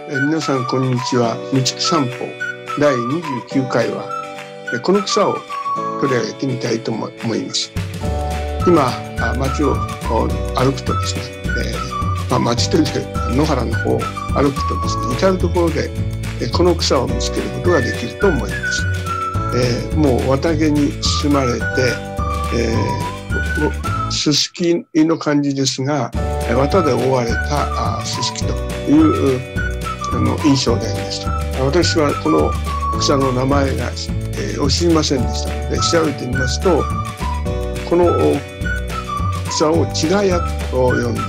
皆さんこんにちは。道草散歩第29回はこの草を取り上げてみたいと思います。今町を歩くとですね、町というか野原の方を歩くとですね、至るところでこの草を見つけることができると思います。もう綿毛に包まれて、ススキの感じですが、綿で覆われたススキという印象でありました。私はこの草の名前が、知りませんでしたので調べてみますと、この草をチガヤと呼んでいるようです。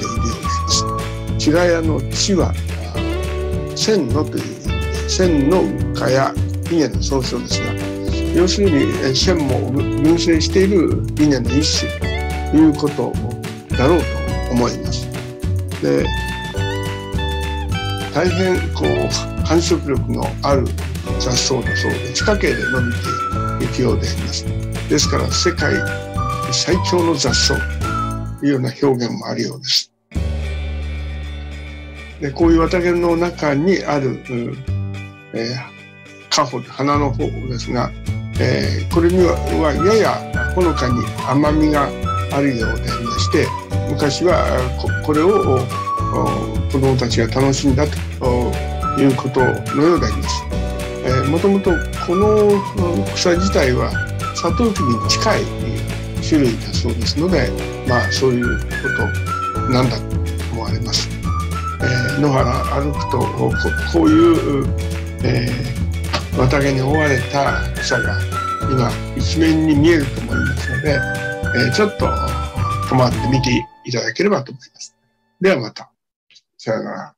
チガヤのチは千のという意味で、千の蚊や稲の総称ですが、要するに千も群生している稲の一種ということだろうと思います。で、大変繁殖力のある雑草だそうで、地下茎で伸びていくようであります。ですから世界最強の雑草というような表現もあるようです。で、こういう綿毛の中にある、花穂、花の方ですが、これにはややほのかに甘みがあるようでありまして、昔はこれを子どもたちが楽しんだということのようであります。もともとこの草自体はサトウキビに近い種類だそうですので、そういうことなんだと思われます。野原歩くとこういう、綿毛に覆われた草が今一面に見えると思いますので、ちょっと止まって見ていただければと思います。ではまた。さよなら。